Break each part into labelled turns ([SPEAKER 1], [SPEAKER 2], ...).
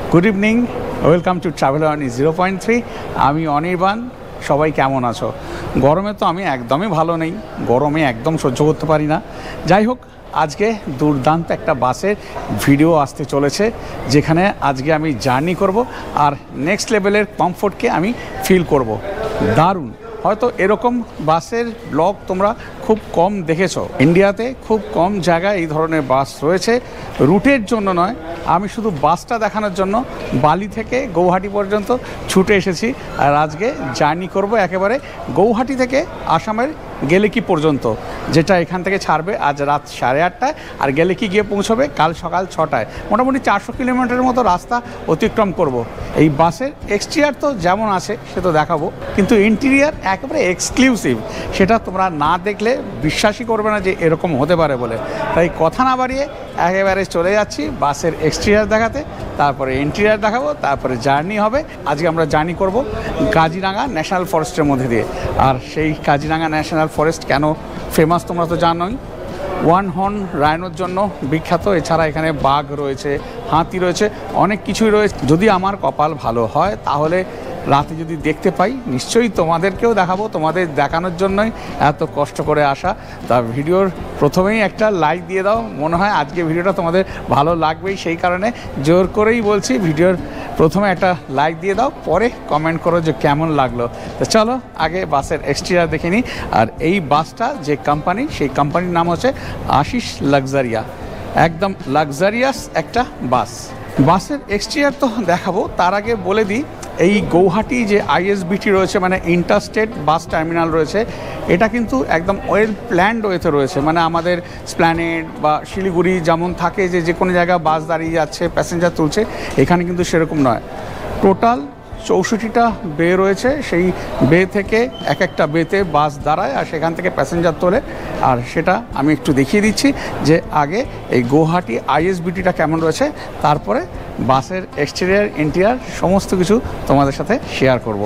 [SPEAKER 1] Good evening, welcome to travel on 0.3। আমি অনির্বাণ। সবাই কেমন আছো? গরমে তো আমি একদমই ভালো নেই, গরমে একদম সহ্য করতে পারি না। যাই হোক, আজকে দুর্দান্ত একটা বাসের ভিডিও আসতে চলেছে, যেখানে আজকে আমি জার্নি করব আর নেক্সট লেভেলের কমফোর্টকে আমি ফিল করব। দারুণ। হয়তো এরকম বাসের ব্লগ তোমরা খুব কম দেখেছো। ইন্ডিয়াতে খুব কম জায়গায় এই ধরনের বাস রয়েছে। রুটের জন্য নয়, আমি শুধু বাসটা দেখানোর জন্য বালি থেকে গৌহাটি পর্যন্ত ছুটে এসেছি। আর আজকে জার্নি করব একেবারে গৌহাটি থেকে আসামের গেলেকি পর্যন্ত, যেটা এখান থেকে ছাড়বে আজ রাত 8:30টায় আর গেলেকি গিয়ে পৌঁছবে কাল সকাল 6টায়। মোটামুটি 400 কিলোমিটারের মতো রাস্তা অতিক্রম করব। এই বাসের এক্সটেরিয়ার তো যেমন আছে সে তো দেখাবো, কিন্তু ইন্টেরিয়ার একেবারে এক্সক্লুসিভ। সেটা তোমরা না দেখলে বিশ্বাসই করবে না যে এরকম হতে পারে বলে। তাই কথা না বাড়িয়ে একেবারে চলে যাচ্ছি বাসের এক্সটেরিয়ার দেখাতে, তারপরে ইন্টেরিয়ার দেখাবো, তারপরে জার্নি হবে। আজকে আমরা জার্নি করব কাজিরাঙা ন্যাশনাল ফরেস্টের মধ্যে দিয়ে। আর সেই কাজিরাঙা ন্যাশনাল ফরেস্ট কেন ফেমাস তোমরা তো জানোই, ওয়ান হর্ন রাইনোর জন্য বিখ্যাত। এছাড়া এখানে বাঘ রয়েছে, হাতি রয়েছে, অনেক কিছুই রয়েছে। যদি আমার কপাল ভালো হয় তাহলে রাতে যদি দেখতে পাই নিশ্চয়ই তোমাদেরকেও দেখাবো। তোমাদের দেখানোর জন্যই এত কষ্ট করে আসা। তা ভিডিওর প্রথমেই একটা লাইক দিয়ে দাও। মনে হয় আজকে ভিডিওটা তোমাদের ভালো লাগবেই, সেই কারণে জোর করেই বলছি ভিডিওর প্রথমে একটা লাইক দিয়ে দাও, পরে কমেন্ট করো যে কেমন লাগলো। তো চলো আগে বাসের এক্সটেরিয়ার দেখে নিই। আর এই বাসটা যে কোম্পানি, সেই কোম্পানির নাম হচ্ছে আশিস লাক্সারিয়া। একদম লাক্সারিয়াস একটা বাস। বাসের এক্সটেরিয়ার তো দেখাবো, তার আগে বলে দিই এই গৌহাটি যে আইএসবিটি রয়েছে, মানে ইন্টারস্টেট বাস টার্মিনাল রয়েছে, এটা কিন্তু একদম ওয়েল প্ল্যান্ড ওয়েতে রয়েছে। মানে আমাদের স্প্ল্যানেড বা শিলিগুড়ি যেমন থাকে যে কোনো জায়গায় বাস দাঁড়িয়ে যাচ্ছে, প্যাসেঞ্জার তুলছে, এখানে কিন্তু সেরকম নয়। টোটাল 64টা বে রয়েছে। সেই বে থেকে এক একটা বেতে বাস দাঁড়ায় আর সেখান থেকে প্যাসেঞ্জার তোলে। আর সেটা আমি একটু দেখিয়ে দিচ্ছি যে আগে এই গৌহাটি আইএসবিটিটা কেমন রয়েছে, তারপরে বাসের এক্সটেরিয়ার ইন্টেরিয়ার সমস্ত কিছু তোমাদের সাথে শেয়ার করব।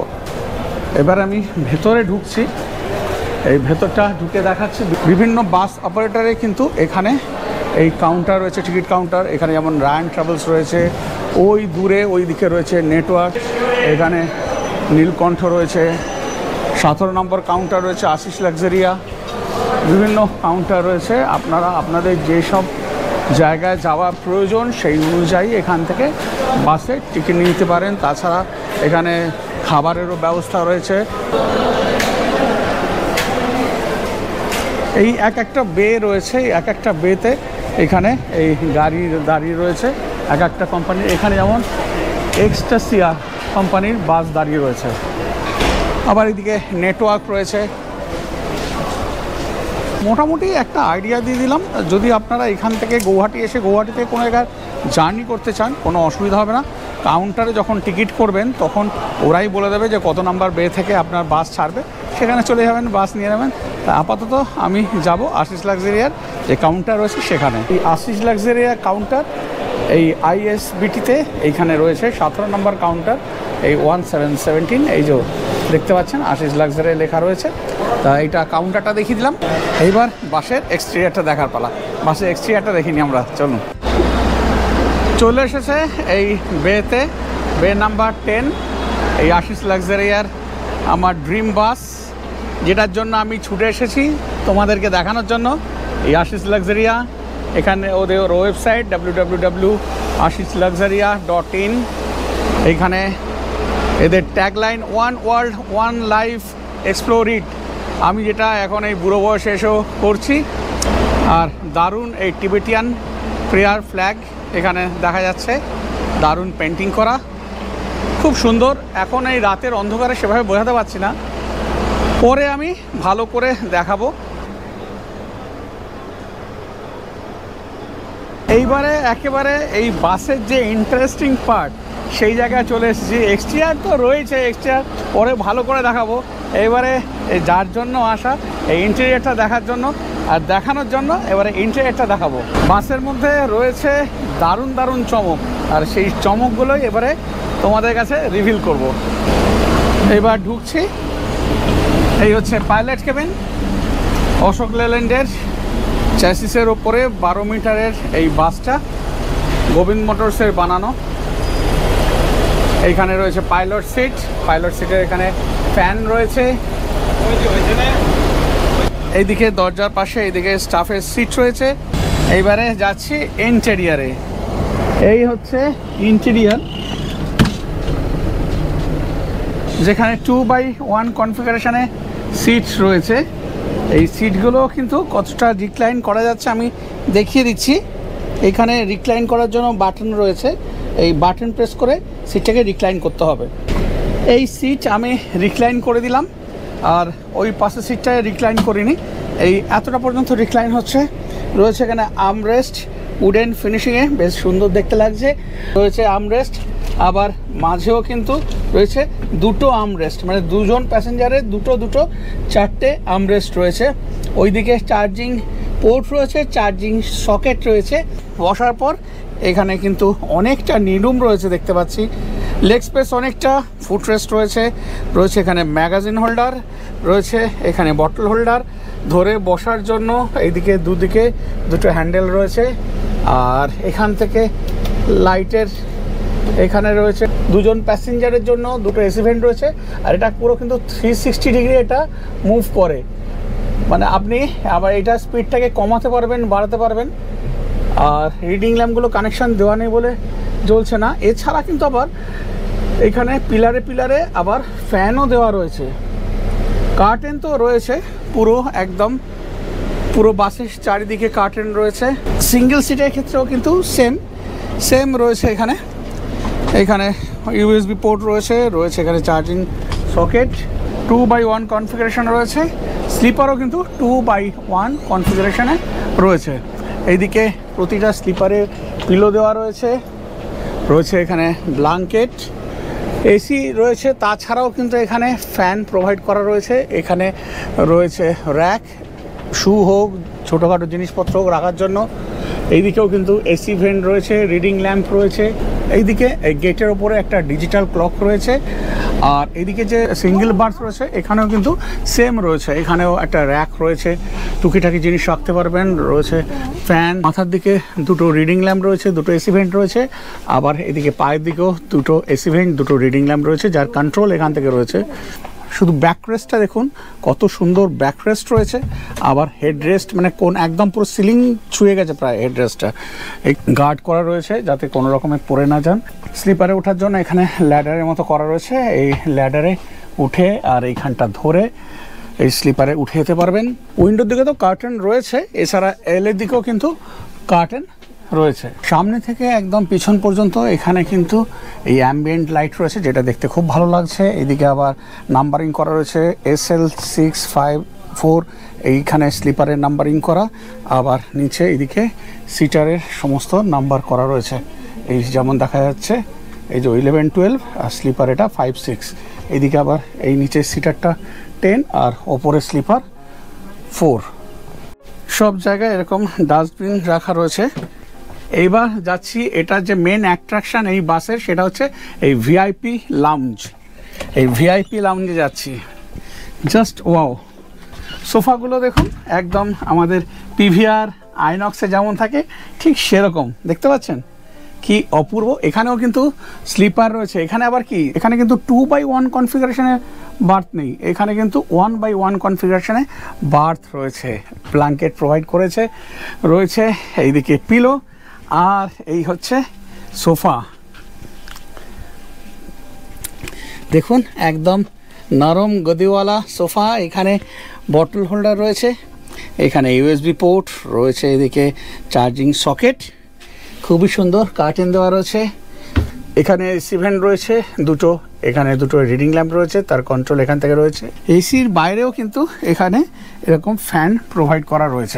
[SPEAKER 1] এবার আমি ভেতরে ঢুকছি। এই ভেতরটা ঢুকে দেখাচ্ছি বিভিন্ন বাস অপারেটরে কিন্তু এখানে এই কাউন্টার রয়েছে, টিকিট কাউন্টার। এখানে যেমন রায়ান ট্রাভেলস রয়েছে, ওই দূরে ওই দিকে রয়েছে নেটওয়ার্ক, এখানে নীলকণ্ঠ রয়েছে, 17 নম্বর কাউন্টার রয়েছে আশিস লাক্সারিয়া। বিভিন্ন কাউন্টার রয়েছে। আপনারা আপনাদের যেসব জায়গায় যাওয়া প্রয়োজন সেই অনুযায়ী এখান থেকে বাসে টিকিট নিতে পারেন। তাছাড়া এখানে খাবারেরও ব্যবস্থা রয়েছে। এই এক একটা বে রয়েছে, এক একটা বেতে এখানে এই গাড়ি দাঁড়িয়ে রয়েছে এক একটা কোম্পানির। এখানে যেমন এক্সটাসিয়া কোম্পানির বাস দাঁড়িয়ে রয়েছে। আবার এদিকে নেটওয়ার্ক রয়েছে। মোটামুটি একটা আইডিয়া দিয়ে দিলাম। যদি আপনারা এখান থেকে গৌহাটি এসে গৌহাটি থেকে কোনো জায়গায় জার্নি করতে চান, কোনো অসুবিধা হবে না। কাউন্টারে যখন টিকিট করবেন তখন ওরাই বলে দেবে যে কত নাম্বার বে থেকে আপনার বাস ছাড়বে, সেখানে চলে যাবেন, বাস নিয়ে নেবেন। তা আপাতত আমি যাব আশিস লাক্সারিয়ার যে কাউন্টার রয়েছে সেখানে। এই আশিস লাক্সারিয়া কাউন্টার এই আইএসবিটিতে এইখানে রয়েছে 17 নম্বর কাউন্টার, এই 1717। এই যে দেখতে পাচ্ছেন আশিস লাক্সারিয়া লেখা রয়েছে। তা এইটা কাউন্টারটা দেখিয়ে দিলাম। এইবার বাসের এক্সটেরিয়ারটা দেখার পালা। বাসের এক্সটেরিয়ারটা দেখিনি আমরা, চলুন। চলে এসেছে এই বেতে, বে নাম্বার 10, এই আশিস লাক্সারিয়ার আমার ড্রিম বাস, যেটার জন্য আমি ছুটে এসেছি তোমাদেরকে দেখানোর জন্য। এই আশিস লাক্সারিয়া, এখানে ওদের ওয়েবসাইট www.ashislaxaria.in। এইখানে এদের tagline one world one life explore it. আমি যেটা এখন এই বুড়ো বয়সে এসেও করছি। আর দারুণ এই টিবেটিয়ান প্রেয়ার ফ্ল্যাগ এখানে দেখা যাচ্ছে, দারুণ পেন্টিং করা, খুব সুন্দর। এখন এই রাতের অন্ধকারে সেভাবে বোঝাতে পারছি না, পরে আমি ভালো করে দেখাবো। এইবারে একেবারে এই বাসের যে ইন্টারেস্টিং পার্ট সেই জায়গায় চলে এসেছি। এক্সটেরিয়ার তো রয়েছে, এক্সটেরিয়ার পরে ভালো করে দেখাবো। এইবারে যার জন্য আসা এই ইন্টেরিয়ারটা দেখার জন্য আর দেখানোর জন্য এবারে ইন্টেরিয়ারটা দেখাবো। বাসের মধ্যে রয়েছে দারুণ দারুণ চমক, আর সেই চমকগুলোই এবারে তোমাদের কাছে রিভিল করব। এবার ঢুকছি। এই হচ্ছে পাইলট কেবিন, অশোক লেল্যান্ডের চ্যাসিসের ওপরে 12 মিটারের এই বাসটা, গোবিন্দ মোটরসের বানানো। এইখানে রয়েছে পাইলট সিটের এখানে ফ্যান রয়েছে। এইদিকে দরজার পাশে এইদিকে স্টাফের সিট রয়েছে। এইবারে যাচ্ছি ইন্টেরিয়ারে। এই হচ্ছে ইন্টেরিয়ার, যেখানে 2x1 কনফিগারেশনে সিট রয়েছে। এই সিটগুলো কিন্তু কতটা রিক্লাইন করা যাচ্ছে আমি দেখিয়ে দিচ্ছি। এখানে রিক্লাইন করার জন্য বাটন রয়েছে, এই বাটন প্রেস করে সিটটাকে রিক্লাইন করতে হবে। এই সিট আমি রিক্লাইন করে দিলাম, আর ওই পাশের সিটটায় রিক্লাইন করিনি। এই এতটা পর্যন্ত রিক্লাইন হচ্ছে। রয়েছে এখানে আর্মরেস্ট, উডেন ফিনিশিংয়ে বেশ সুন্দর দেখতে লাগছে। রয়েছে আর্মরেস্ট, আবার মাঝেও কিন্তু রয়েছে দুটো আর্মরেস্ট, মানে দুজন প্যাসেঞ্জারের দুটো চারটে আর্মরেস্ট রয়েছে। ওইদিকে চার্জিং পোর্ট রয়েছে, চার্জিং সকেট রয়েছে। বসার পর এখানে কিন্তু অনেকটা নিরুম রয়েছে দেখতে পাচ্ছি। লেগ স্পেস অনেকটা, ফুটরেস্ট রয়েছে। রয়েছে এখানে ম্যাগাজিন হোল্ডার, রয়েছে এখানে বটল হোল্ডার, ধরে বসার জন্য এইদিকে দুদিকে দুটো হ্যান্ডেল রয়েছে। আর এখান থেকে লাইটের এখানে রয়েছে দুজন প্যাসেঞ্জারের জন্য দুটো এসি ভেন্ট রয়েছে। আর এটা পুরো কিন্তু 360 ডিগ্রি এটা মুভ করে, মানে আপনি আবার এটা স্পিডটাকে কমাতে পারবেন, বাড়াতে পারবেন। আর রিডিং ল্যাম্পগুলো কানেকশান দেওয়া নেই বলে জ্বলছে না। এছাড়া কিন্তু আবার এখানে পিলারে আবার ফ্যানও দেওয়া রয়েছে। কার্টেন তো রয়েছে পুরো একদম, পুরো বাসের চারিদিকে কার্টেন রয়েছে। সিঙ্গেল সিটের ক্ষেত্রেও কিন্তু সেম রয়েছে। এখানে ইউএসবি পোর্ট রয়েছে এখানে চার্জিং সকেট। 2x1 কনফিগারেশন রয়েছে। স্লিপারও কিন্তু 2x1 কনফিগারেশনে রয়েছে। এইদিকে প্রতিটা স্লিপারে পিলো দেওয়া রয়েছে এখানে ব্ল্যাঙ্কেট, এসি রয়েছে। তাছাড়াও কিন্তু এখানে ফ্যান প্রোভাইড করা রয়েছে। এখানে রয়েছে র্যাক, শু হোক ছোটোখাটো জিনিসপত্র হোক রাখার জন্য। এইদিকেও কিন্তু এসি ভেন্ট রয়েছে, রিডিং ল্যাম্প রয়েছে। এইদিকে এই গেটের ওপরে একটা ডিজিটাল ক্লক রয়েছে। আর এইদিকে যে সিঙ্গেল বার্থ রয়েছে এখানেও কিন্তু সেম রয়েছে। এখানেও একটা র্যাক রয়েছে, টুকিটাকি জিনিস রাখতে পারবেন। রয়েছে ফ্যান, মাথার দিকে দুটো রিডিং ল্যাম্প রয়েছে, দুটো এসি ভেন্ট রয়েছে। আবার এদিকে পায়ের দিকেও দুটো এসি ভেন্ট, দুটো রিডিং ল্যাম্প রয়েছে, যার কন্ট্রোল এখান থেকে রয়েছে। শুধু ব্যাকরেস্টটা দেখুন কত সুন্দর ব্যাকরেস্ট রয়েছে। আবার হেডরেস্ট মানে কোন একদম পুরো সিলিং ছুঁয়ে গেছে প্রায় হেডরেস্টটা। এই গার্ড করা রয়েছে যাতে কোনো রকমে পড়ে না যান। স্লিপারে ওঠার জন্য এখানে ল্যাডারের মতো করা রয়েছে। এই ল্যাডারে উঠে আর এইখানটা ধরে এই স্লিপারে উঠে যেতে পারবেন। উইন্ডোর দিকে তো কার্টেন রয়েছে, এছাড়া এলের দিকেও কিন্তু কার্টেন রয়েছে। সামনে থেকে একদম পিছন পর্যন্ত এখানে কিন্তু এই অ্যাম্বিয়েন্ট লাইট রয়েছে, যেটা দেখতে খুব ভালো লাগছে। এদিকে আবার নাম্বারিং করা রয়েছে SL654, এইখানে স্লিপারের নাম্বারিং করা। আবার নিচে এদিকে সিটারের সমস্ত নাম্বার করা রয়েছে। এই যেমন দেখা যাচ্ছে এই যে 11, 12, আর স্লিপার এটা 5, 6। এইদিকে আবার এই নিচের সিটারটা 10 আর ওপরে স্লিপার 4। সব জায়গায় এরকম ডাস্টবিন রাখা রয়েছে। এইবার যাচ্ছি, এটা যে মেন অ্যাট্রাকশান এই বাসের সেটা হচ্ছে এই ভিআইপি লাউঞ্জ। এই ভিআইপি লাউঞ্জে যাচ্ছি। জাস্ট ওয়াও, সোফাগুলো দেখুন একদম আমাদের পিভিআর আইনক্সে যেমন থাকে ঠিক সেরকম দেখতে পাচ্ছেন, কি অপূর্ব। এখানেও কিন্তু স্লিপার রয়েছে। এখানে আবার কি, এখানে কিন্তু 2x1 কনফিগারেশনে বার্থ নেই, এখানে কিন্তু 1x1 কনফিগারেশনে বার্থ রয়েছে। ব্ল্যাঙ্কেট প্রোভাইড করেছে, রয়েছে এইদিকে পিলো, আর এই হচ্ছে সোফা। দেখুন একদম নরম গদিওয়ালা সোফা। এখানে বটল হোল্ডার রয়েছে, এখানে ইউএসবি পোর্ট রয়েছে, এদিকে চার্জিং সকেট, খুবই সুন্দর কার্টেন দেওয়া রয়েছে। এখানে এসি ভেন্ট রয়েছে দুটো, এখানে দুটো রিডিং ল্যাম্প রয়েছে, তার কন্ট্রোল এখান থেকে রয়েছে। এসির বাইরেও কিন্তু এখানে এরকম ফ্যান প্রোভাইড করা রয়েছে।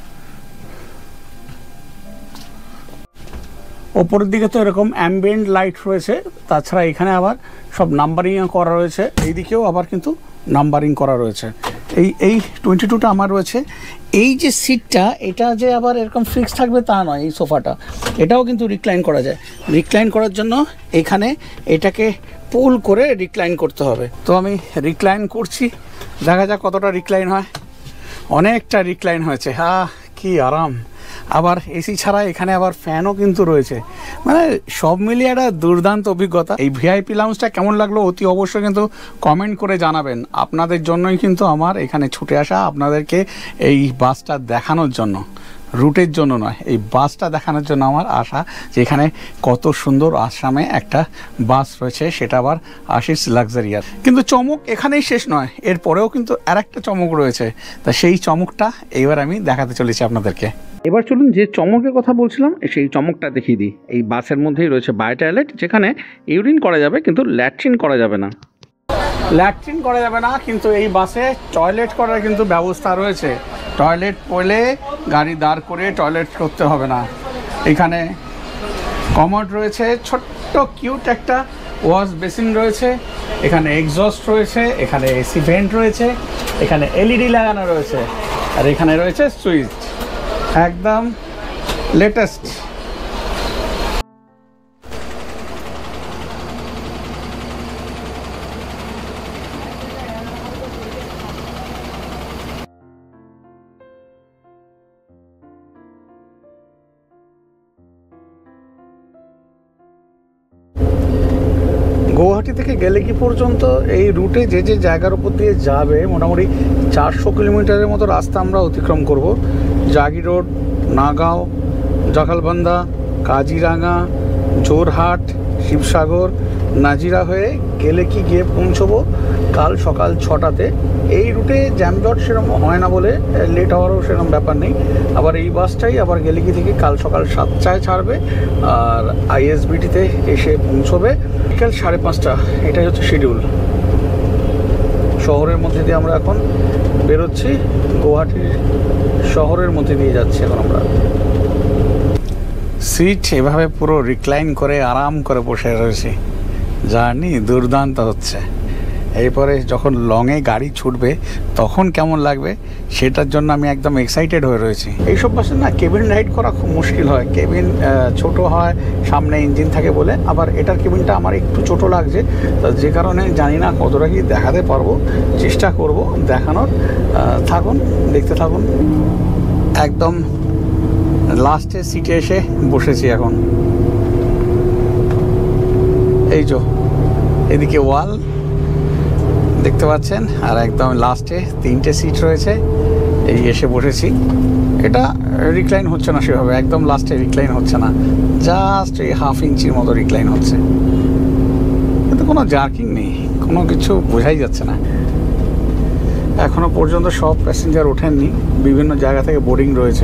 [SPEAKER 1] ওপরের দিকে তো এরকম অ্যাম্বিয়েন্ট লাইট রয়েছে, তাছাড়া এখানে আবার সব নাম্বারিং করা রয়েছে। এইদিকেও আবার কিন্তু নাম্বারিং করা রয়েছে। এই 22টা আমার রয়েছে। এই যে সিটটা, এটা যে আবার এরকম ফিক্স থাকবে তা নয়, এই সোফাটা এটাও কিন্তু রিক্লাইন করা যায়। রিক্লাইন করার জন্য এখানে এটাকে পুল করে রিক্লাইন করতে হবে। তো আমি রিক্লাইন করছি, দেখা যাক কতটা রিক্লাইন হয়। অনেকটা রিক্লাইন হয়েছে, কি আরাম। আবার এসি ছাড়া এখানে আবার ফ্যানও কিন্তু রয়েছে, মানে সব মিলিয়ে একটা দুর্দান্ত অভিজ্ঞতা। এই ভিআইপি লাউঞ্জটা কেমন লাগলো অতি অবশ্যই কিন্তু কমেন্ট করে জানাবেন। আপনাদের জন্যই কিন্তু আমার এখানে ছুটে আসা, আপনাদেরকে এই বাসটা দেখানোর জন্য, রুটের জন্য নয়, এই বাসটা দেখানোর জন্য আমার আশা যে এখানে কত সুন্দর আসামে একটা বাস রয়েছে, সেটা আবার আশিস লাক্সারিয়ার। কিন্তু চমক এখানেই শেষ নয়, এরপরেও কিন্তু আরেকটা চমক রয়েছে। তা সেই চমকটা এবার আমি দেখাতে চলেছি আপনাদেরকে। এবার চলুন যে চমকের কথা বলছিলাম সেই চমকটা দেখিয়ে দিই। এই বাসের মধ্যেই রয়েছে বায়ো টয়লেট, যেখানে ইউরিন করা যাবে কিন্তু ল্যাট্রিন করা যাবে না। ল্যাট্রিন করা যাবে না, কিন্তু এই বাসে টয়লেট করার কিন্তু ব্যবস্থা রয়েছে। টয়লেট পড়লে গাড়ি দাঁড় করে টয়লেট করতে হবে না। এখানে কমোড রয়েছে, ছোট্ট কিউট একটা ওয়াশ বেসিন রয়েছে, এখানে এক্সস্ট রয়েছে, এখানে এসি ভেন্ট রয়েছে, এখানে এলইডি লাগানো রয়েছে, আর এখানে রয়েছে সুইচ, একদম লেটেস্ট। গুয়াহাটি থেকে গেলেকি পর্যন্ত এই রুটে যে যে জায়গার উপর দিয়ে যাবে মোটামুটি 400 কিলোমিটারের মতো রাস্তা আমরা অতিক্রম করব। জাগি রোড, নাগাঁও, জখালবান্ধা, কাজিরাঙা, জোরহাট, শিবসাগর, নাজিরা হয়ে গেলেকি গিয়ে পৌঁছবো কাল সকাল 6টাতে। এই রুটে জ্যামজট সেরকম হয় না বলে লেট হওয়ারও সেরকম ব্যাপার নেই। আবার এই বাসটাই আবার গেলেকি থেকে কাল সকাল 7টায় ছাড়বে আর আইএসবিটিতে এসে পৌঁছবে বিকেল 5:30। এটাই হচ্ছে শিডিউল। শহরের মধ্যে দিয়ে আমরা এখন বেরোচ্ছি, গুয়াহাটির শহরের মধ্যে দিয়ে যাচ্ছি এখন আমরা। সিট এভাবে পুরো রিক্লাইন করে আরাম করে বসে রয়েছি, জার্নি দুর্দান্ত হচ্ছে। এরপরে যখন লংয়ে গাড়ি ছুটবে তখন কেমন লাগবে সেটার জন্য আমি একদম এক্সাইটেড হয়ে রয়েছি। এইসব বাসে না কেবিন রাইড করা খুব মুশকিল হয়, কেবিন ছোট হয়, সামনে ইঞ্জিন থাকে বলে। আবার এটার কেবিনটা আমার একটু ছোট লাগছে, যে কারণে জানি না কতটা কি দেখাতে পারবো, চেষ্টা করব দেখানোর। থাকুন, দেখতে থাকুন। একদম লাস্টের সিটে এসে বসেছি এখন। এই যে এদিকে ওয়াল দেখতে পাচ্ছেন, আর একদম লাস্টে 3টে সিট রয়েছে, এই এসে বসেছি। এটা রিক্লাইন হচ্ছে না সেভাবে, একদম লাস্টে রিক্লাইন হচ্ছে না, জাস্ট এই 1/2 ইঞ্চির মতো রিক্লাইন হচ্ছে, কিন্তু কোনো জার্কিং নেই, কোনো কিছু বোঝাই যাচ্ছে না। এখনো পর্যন্ত সব প্যাসেঞ্জার ওঠেননি, বিভিন্ন জায়গা থেকে বোর্ডিং রয়েছে।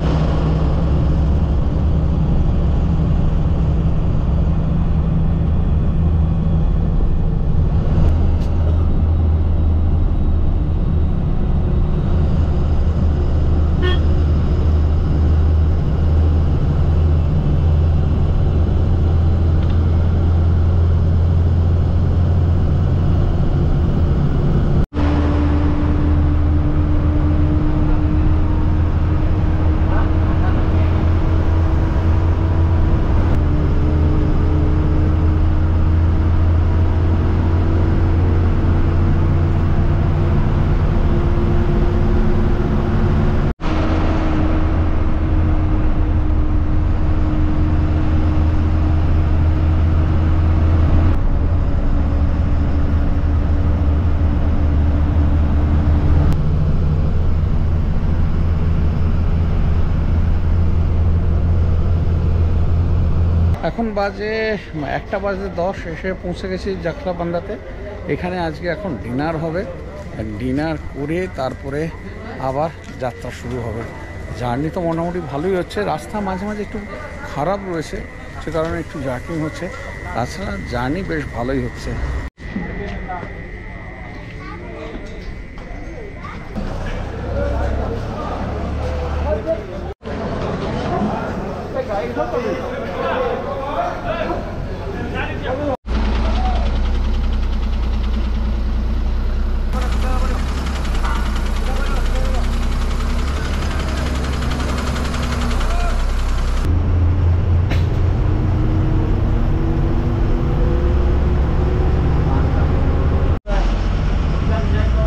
[SPEAKER 1] এখন বাজে 1:10, এসে পৌঁছে গেছি জাখলাবান্ধাতে। এখানে আজকে এখন ডিনার হবে, ডিনার করে তারপরে আবার যাত্রা শুরু হবে। জার্নি তো মোটামুটি ভালোই হচ্ছে, রাস্তা মাঝে মাঝে একটু খারাপ রয়েছে, সে কারণে একটু জার্কিং হচ্ছে, তাছাড়া জার্নি বেশ ভালোই হচ্ছে।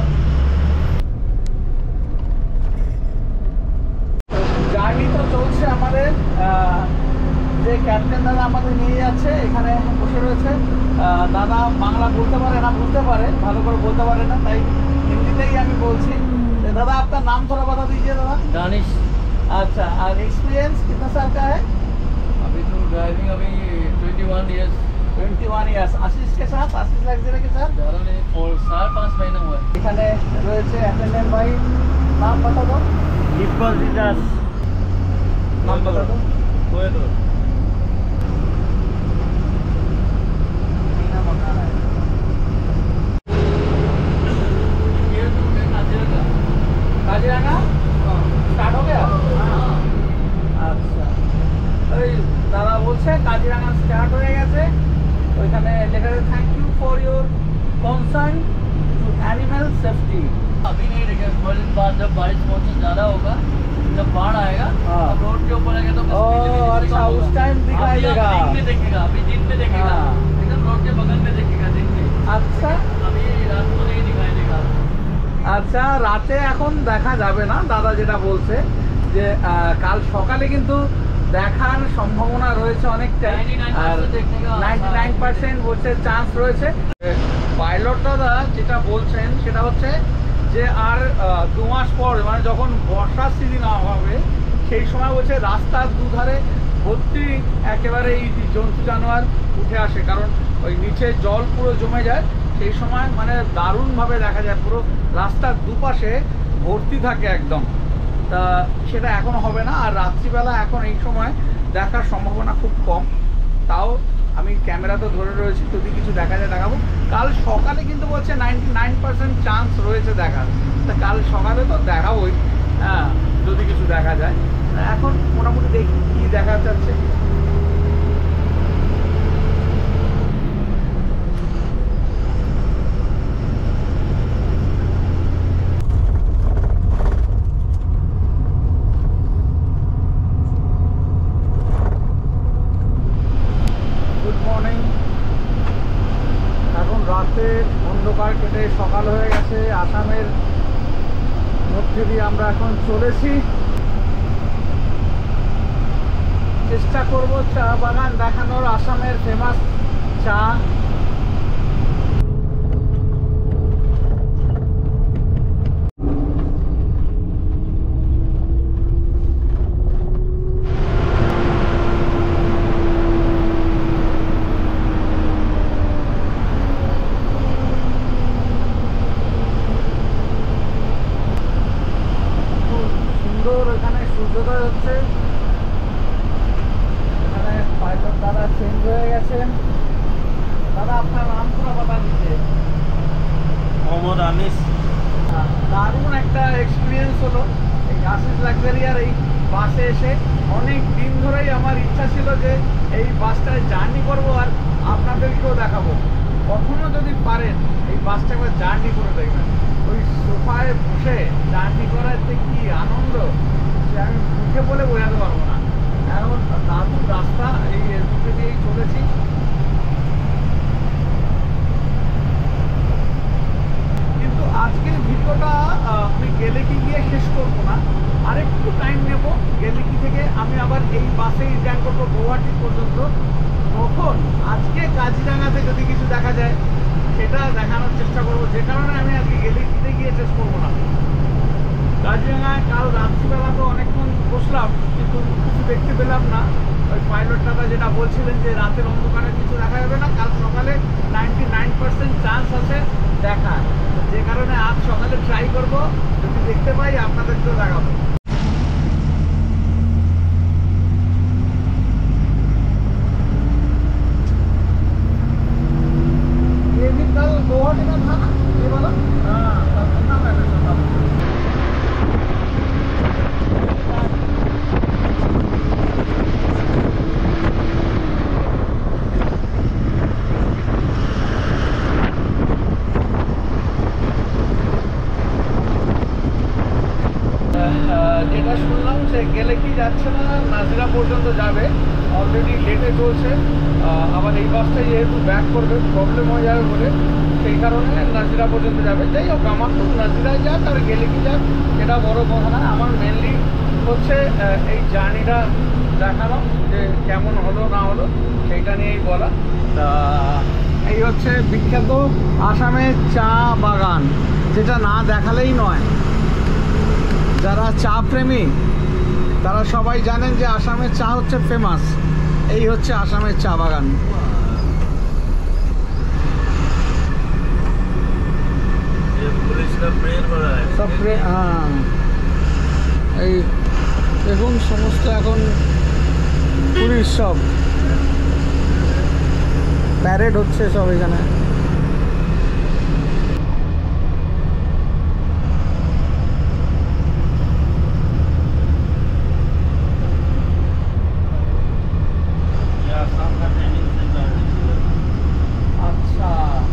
[SPEAKER 1] জার্নি তো চলছে যে ক্যাপ্টেন দাদা আমাদের নিয়ে যাচ্ছে এখানে বসে রয়েছে। দাদা বাংলা বলতে পারে না, বুঝতে পারে, ভালো করে বলতে পারে না, তাই হিন্দিতেই আমি বলছি। दादा आपका नाम थोड़ा बता दीजिए दादा।
[SPEAKER 2] दानिश।
[SPEAKER 1] अच्छा, और एक्सपीरियंस कितना साल का है?
[SPEAKER 2] अभी तो ड्राइविंग अभी 21 ईयर्स।
[SPEAKER 1] 21 ইয়ার্স। आशीष के साथ, आशीष लग्जरी के साथ
[SPEAKER 2] ज़्यादा नहीं, 4-5 महीना हुआ है।
[SPEAKER 1] এখানে রয়েছে অ্যাটেন্ডেন্ট ভাই, নাম বতা দো।
[SPEAKER 2] इक्बाल दास।
[SPEAKER 1] नाम बता दो।
[SPEAKER 2] कोई तो
[SPEAKER 1] महीना बता रहा है।
[SPEAKER 2] ये तो मैं काजीरंगा।
[SPEAKER 1] काजीरंगा स्टार्ट हो गया?
[SPEAKER 2] हाँ।
[SPEAKER 1] আচ্ছা, ওই দাদা বলছে কাজিরাঙ্গা স্টার্ট হয়ে গেছে। ওইখানে লেখা আছে thank you for your concern to animal safety.
[SPEAKER 2] अभी नहीं रहेगा, थोड़ी देर बाद जब बारिश मौसम ज़्यादा होगा, जब बाढ़ आएगा,
[SPEAKER 1] हाँ।
[SPEAKER 2] अब रोड के ऊपर आएगा तो
[SPEAKER 1] अच्छा, उस टाइम दिखाई देगा।
[SPEAKER 2] दिन में देखेगा, अभी दिन में देखेगा,
[SPEAKER 1] हाँ।
[SPEAKER 2] एकदम रोड के बगल में देखेगा दिन में।
[SPEAKER 1] আচ্ছা
[SPEAKER 2] अभी रात को नहीं दिखाई देगा।
[SPEAKER 1] আচ্ছা, রাতে এখন দেখা যাবে না, দাদা যেটা বলছে যে কাল সকালে কিন্তু দেখার সম্ভাবনা রয়েছে অনেকটাই,
[SPEAKER 2] 99%
[SPEAKER 1] আর
[SPEAKER 2] দেখতে পাওয়া
[SPEAKER 1] 99% বলছে চান্স রয়েছে। পাইলট দাদা যেটা বলছেন সেটা হচ্ছে যে আর 2 মাস পর, মানে যখন বর্ষার সিজন হবে সেই সময় বলছে রাস্তার দুধারে ভর্তি একেবারে এই জন্তু জানোয়ার উঠে আসে, কারণ ওই নিচে জল পুরো জমে যায়। সেই সময় মানে দারুণভাবে দেখা যায়, পুরো রাস্তার দুপাশে ভর্তি থাকে একদম। তা সেটা এখন হবে না, আর রাত্রিবেলা এখন এই সময় দেখার সম্ভাবনা খুব কম। তাও আমি ক্যামেরাতে ধরে রয়েছি, যদি কিছু দেখা যায় দেখাবো। কাল সকালে কিন্তু বলছে 99% চান্স রয়েছে দেখার, তা কাল সকালে তো দেখাবোই, হ্যাঁ, যদি কিছু দেখা যায়। এখন মোটামুটি দেখি কী দেখা যাচ্ছে। Good morning. এখন রাতের অন্ধকার কেটে সকাল হয়ে গেছে। আসামের মধ্যে দিয়ে আমরা এখন চলেছি। চেষ্টা করব চা বাগান দেখানোর, আসামের ফেমাস চা। এখানে সূর্যোদয় হচ্ছে। এখানে পাইলট দাদা চেঞ্জ হয়ে গেছেন। দাদা আপনার নাম পুরো বতা দিচ্ছে।
[SPEAKER 2] मोहम्मद आनिस।
[SPEAKER 1] দারুণ একটা এক্সপিরিয়েন্স হলো এই আশিস লাক্সারিয়ার এই বাসে এসে। অনেক দিন ধরেই আমার ইচ্ছা ছিল যে এই বাসটায় জার্নি করবো আর আপনাদেরকেও দেখাবো। কখনো যদি পারেন এই বাসটা একবার জার্নি করে দেখবেন। ওই সোফায় বসে জার্নি করার যে কি আনন্দ, সে আমি মুখে বলে বোঝাতে পারবো না। এখন দারুণ রাস্তা, এই এদিকে দিয়েই চলেছি। কিন্তু আজকের ভিডিওটা আমি গেলেকি গিয়ে শেষ করবো না, আরেকটু টাইম নেব। গেলেকি থেকে আমি আবার এই বাসেই রিটার্ন করবো গৌহাটি পর্যন্ত। তখন আজকে কাজিরাঙ্গাতে যদি কিছু দেখা যায় সেটা দেখানোর চেষ্টা করবো, যে কারণে আমি আজকে গেলেকিতে গিয়ে শেষ করবো না। কাজিরাঙ্গায় কাল রাত্রিবেলা তো অনেকক্ষণ বসলাম, কিন্তু কিছু দেখতে পেলাম না। ওই পাইলট দাদা যেটা বলছিলেন যে রাতের অন্ধকারে কিছু দেখা যাবে না, কাল সকালে 99% চান্স আছে দেখার, যে কারণে আজ সকালে ট্রাই করব, যদি দেখতে পাই আপনাদেরকেও দেখাবো। ये भी कल गुवाहाटी में था ना ये वाला? हाँ, तब सुना मैंने सुना। যেটা শুনলাম সে গেলেকি যাচ্ছে না, নাজিরা পর্যন্ত যাবে। অলরেডি লেটে চলছে, আবার এই বাসটা যেহেতু ব্যাক করবে প্রবলেম হয়ে যাবে বলে সেই কারণে নাজিরা পর্যন্ত যাবে। যাই হোক, আমার তো নাজিরায় যাক আর গেলেকি যাক এটা বড় কথা না। আমার মেনলি হচ্ছে এই জার্নিটা দেখালাম যে কেমন হলো না হলো সেইটা নিয়েই বলা। তা এই হচ্ছে বিখ্যাত আসামের চা বাগান, যেটা না দেখালেই নয়। যারা চা প্রেমী তারা সবাই জানেন যে আসামের চা হচ্ছে ফেমাস। এই হচ্ছে আসামের চা বাগান। হ্যাঁ, এই দেখুন সমস্ত এখন পুলিশ সব প্যারেড হচ্ছে সব এখানে। আচ্ছা,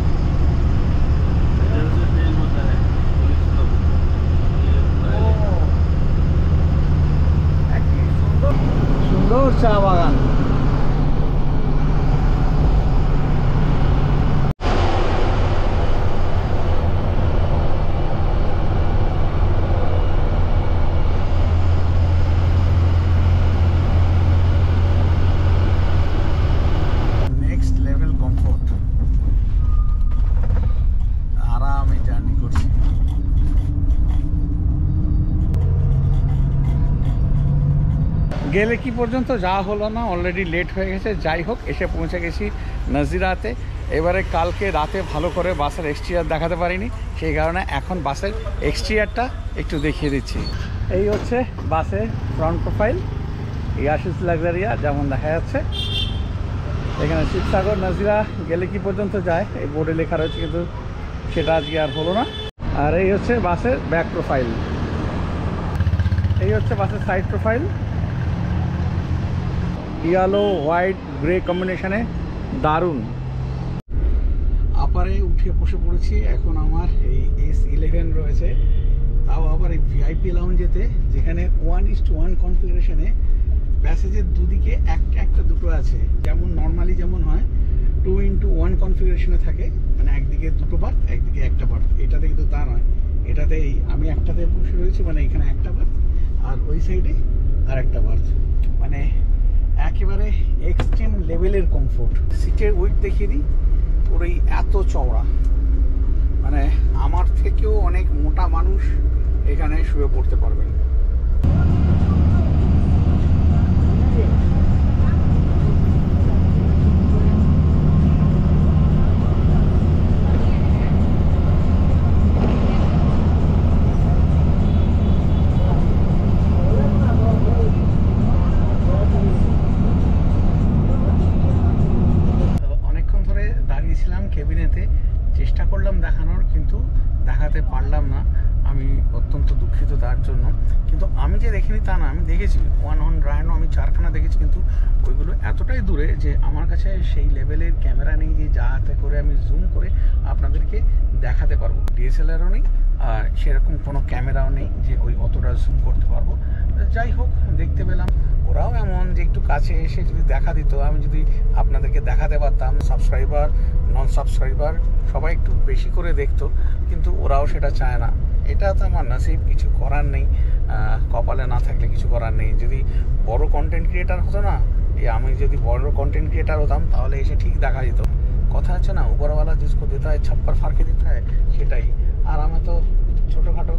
[SPEAKER 1] সুন্দর চা বাগান। নেক্সট লেভেল কমফোর্ট, আরামে জার্নি করছি। গেলে কি পর্যন্ত যাওয়া হলো না, অলরেডি লেট হয়ে গেছে। যাই হোক, এসে পৌঁছে গেছি নাজিরাতে। এবারে কালকে রাতে ভালো করে বাসের এক্সটেরিয়ার দেখাতে পারিনি, সেই কারণে এখন বাসের এক্সটেরিয়ারটা একটু দেখিয়ে দিচ্ছি। এই হচ্ছে বাসের ফ্রন্ট প্রোফাইল, এই আশিস লাক্সারিয়া যেমন দেখা যাচ্ছে। এখানে শিবসাগর নাজিরা গেলে কি পর্যন্ত যায় এই বোর্ডে লেখা রয়েছে, কিন্তু সেটা আজকে আর হলো না। আর এই হচ্ছে বাসের ব্যাক প্রোফাইল, এই হচ্ছে বাসের side profile. Yellow white grey কম্বিনেশনে দারুণ। আপারে উঠে বসে পড়েছি। এখন আমার এই S11 রয়েছে, তাও আবার এই ভিআইপি লাউঞ্জেতে, যেখানে 1:1 কনফিগারেশনে প্যাসেজের দুদিকে একটা দুটো আছে। যেমন নর্মালি যেমন হয় 2:1 কনফিগারেশনে থাকে, মানে একদিকে দুটো বার্থ একদিকে একটা বার্থ। এটাতে কিন্তু তা নয়, এটাতে আমি একটাতে বসে রয়েছি, মানে এখানে একটা বার্থ আর ওই সাইডে আর একটা বার্থ। মানে একেবারে এক্সট্রিম লেভেলের কমফোর্ট। সিটের উইড দেখিয়ে দিই, পুরোই এত চওড়া, মানে আমার থেকেও অনেক মোটা মানুষ এখানে শুয়ে পড়তে পারবেন। কেবিনেতে চেষ্টা করলাম দেখানোর, কিন্তু দেখাতে পারলাম না। আমি অত্যন্ত দুঃখিত তার জন্য। কিন্তু আমি যে দেখিনি তা না, আমি দেখেছি 1 রায়নো, আমি 4খানা দেখেছি, কিন্তু ওইগুলো এতটাই দূরে যে আমার কাছে সেই লেভেলের ক্যামেরা নেই যে যাতে করে আমি জুম করে আপনাদেরকে দেখাতে পারবো। DSLRও নেই আর সেরকম কোনো ক্যামেরাও নেই যে ওই অতটা জুম করতে পারবো। যাই হোক, দেখতে পেলাম। ওরাও এমন যে একটু কাছে এসে যদি দেখা দিত, আমি যদি আপনাদেরকে দেখাতে পারতাম, সাবস্ক্রাইবার নন সাবস্ক্রাইবার সবাই একটু বেশি করে দেখতো, কিন্তু ওরাও সেটা চায় না। এটা তো আমার নসিব, কিছু করার নেই, কপালে না থাকলে কিছু করার নেই। যদি বড় কন্টেন্ট ক্রিয়েটার হতো না, আমি যদি বড় কন্টেন্ট ক্রিয়েটার হতাম তাহলে এসে ঠিক দেখা যেত। কথা আছে না, উপরওয়ালা জিসকো দিতে হয় ছাপ্পার ফারকে দিতে হয়, সেটাই। আর আমি তো ছোটোখাটো,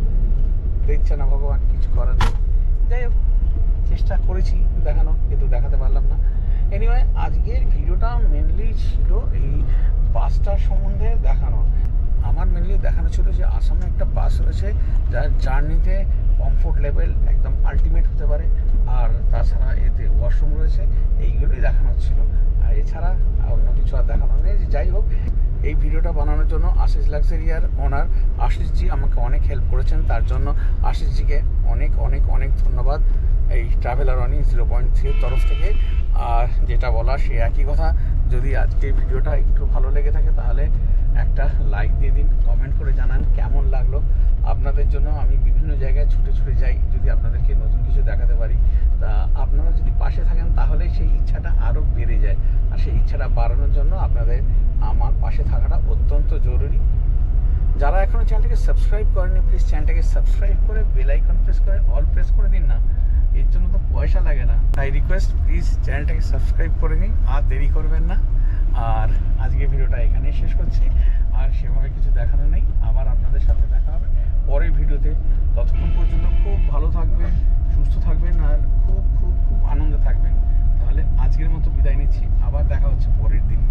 [SPEAKER 1] দেখছে না ভগবান, কিছু করার নেই। যাই হোক, চেষ্টা করেছি দেখানো, কিন্তু দেখাতে পারলাম না। এনিওয়ে, আজকের ভিডিওটা মেনলি ছিল এই বাসটার সম্বন্ধে দেখানো। আমার মেনলি দেখানো ছিল যে আসামে একটা বাস রয়েছে যার জার্নিতে কমফোর্ট লেভেল একদম আলটিমেট হতে পারে, আর তাছাড়া এতে ওয়াশরুম রয়েছে, এইগুলোই দেখানো ছিল। আর এছাড়া অন্য কিছু আর দেখানো নেই। যাই হোক, এই ভিডিওটা বানানোর জন্য আশিস লাক্সারিয়ার ওনার আশিসজি আমাকে অনেক হেল্প করেছেন, তার জন্য আশিসজিকে অনেক অনেক অনেক ধন্যবাদ এই ট্রাভেলার অনি 0.3 তরফ থেকে। আর যেটা বলা সে একই কথা, যদি আজকে ভিডিওটা একটু ভালো লেগে থাকে তাহলে একটা লাইক দিয়ে দিন, কমেন্ট করে জানান কেমন লাগলো। আপনাদের জন্য আমি বিভিন্ন জায়গায় ছুটে ছুটে যাই যদি আপনাদেরকে নতুন কিছু দেখাতে পারি। তা আপনারা যদি পাশে থাকেন তাহলে সেই ইচ্ছাটা আরও বেড়ে যায়, আর সেই ইচ্ছাটা বাড়ানোর জন্য আপনাদের আমার পাশে থাকাটা অত্যন্ত জরুরি। যারা এখনও চ্যানেলটাকে সাবস্ক্রাইব করেনি, প্লিজ চ্যানেলটাকে সাবস্ক্রাইব করে বেল আইকন প্রেস করে অল প্রেস করে দিন না, এর জন্য তো পয়সা লাগে না। তাই রিকোয়েস্ট, প্লিজ চ্যানেলটাকে সাবস্ক্রাইব করে নিন, আর দেরি করবেন না। আর আজকে ভিডিওটা এখানেই শেষ করছি। আর সেভাবে কিছু দেখানো নেই, আবার আপনাদের সাথে দেখা হবে পরের ভিডিওতে। ততক্ষণ পর্যন্ত খুব ভালো থাকবেন, সুস্থ থাকবেন, আর খুব খুব খুব আনন্দে থাকবেন। তাহলে আজকের মতো বিদায় নিচ্ছি, আবার দেখা হচ্ছে পরের দিন।